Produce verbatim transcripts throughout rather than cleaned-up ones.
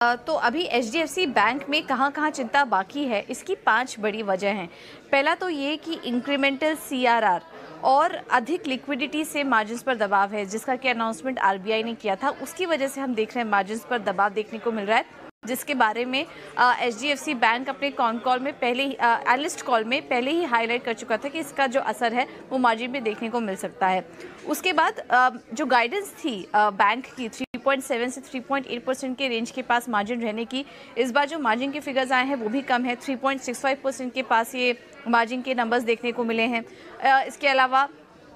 तो अभी H D F C bank में कहां कहां चिंता बाकी है, इसकी पांच बड़ी वजह हैं। पहला तो ये कि इंक्रीमेंटल सी आर आर और अधिक लिक्विडिटी से मार्जिन्स पर दबाव है, जिसका कि अनाउंसमेंट आर बी आई ने किया था। उसकी वजह से हम देख रहे हैं मार्जिन्स पर दबाव देखने को मिल रहा है, जिसके बारे में H D F C bank अपने कॉन कॉल में पहले ही एनालिस्ट कॉल में पहले ही हाईलाइट कर चुका था कि इसका जो असर है वो मार्जिन पे देखने को मिल सकता है। उसके बाद आ, जो गाइडेंस थी आ, बैंक की थ्री पॉइंट सेवन से थ्री पॉइंट एट परसेंट के रेंज के पास मार्जिन रहने की, इस बार जो मार्जिन के फिगर्स आए हैं वो भी कम है, three point six five percent के पास ये मार्जिन के नंबर्स देखने को मिले हैं। आ, इसके अलावा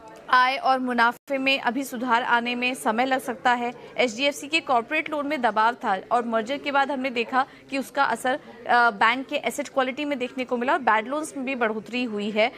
आय और मुनाफे में अभी सुधार आने में समय लग सकता है। एच डी एफ सी के कॉर्पोरेट लोन में दबाव था और मर्जर के बाद हमने देखा कि उसका असर बैंक के एसेट क्वालिटी में देखने को मिला और बैड लोन्स में भी बढ़ोतरी हुई है।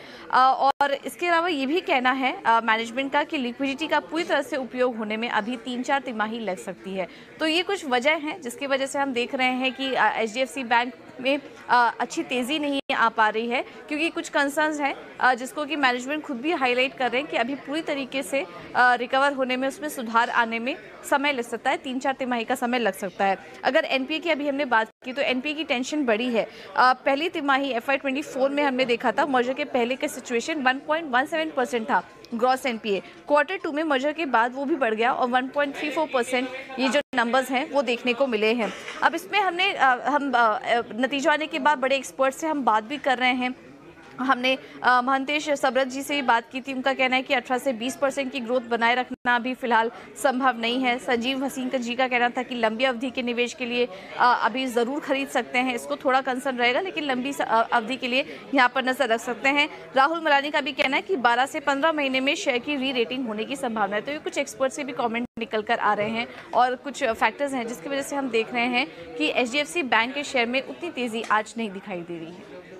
और इसके अलावा ये भी कहना है मैनेजमेंट का कि लिक्विडिटी का पूरी तरह से उपयोग होने में अभी तीन चार तिमाही लग सकती है। तो ये कुछ वजह हैं जिसकी वजह से हम देख रहे हैं कि H D F C bank में अच्छी तेज़ी नहीं आ पा रही है, क्योंकि कुछ कंसर्न्स हैं जिसको कि मैनेजमेंट खुद भी हाईलाइट कर रहे हैं कि अभी पूरी तरीके से रिकवर होने में, उसमें सुधार आने में समय लग सकता है, तीन चार तिमाही का समय लग सकता है। अगर एन पी ए की अभी हमने बात की तो एन पी ए की टेंशन बढ़ी है। पहली तिमाही एफ आई ट्वेंटी फोर में हमने देखा था मर्जर के पहले का situation one point one seven percent था gross N P A. Quarter two में मर्जर के बाद वो भी बढ़ गया और one point three four percent ये जो नंबर्स हैं वो देखने को मिले हैं। अब इसमें हमने हम नतीजा आने के बाद बड़े एक्सपर्ट से हम बात भी कर रहे हैं। हमने महंतेश सबरत जी से भी बात की थी, उनका कहना है कि अठारह से बीस परसेंट की ग्रोथ बनाए रखना अभी फिलहाल संभव नहीं है। संजीव हसीन जी का कहना था कि लंबी अवधि के निवेश के लिए अभी ज़रूर खरीद सकते हैं, इसको थोड़ा कंसर्न रहेगा, लेकिन लंबी अवधि के लिए यहाँ पर नजर रख सकते हैं। राहुल मलानी का भी कहना है कि बारह से पंद्रह महीने में शेयर की री रेटिंग होने की संभावना है। तो ये कुछ एक्सपर्ट से भी कॉमेंट निकल कर आ रहे हैं और कुछ फैक्टर्स हैं जिसकी वजह से हम देख रहे हैं कि H D F C bank के शेयर में उतनी तेज़ी आज नहीं दिखाई दे रही है।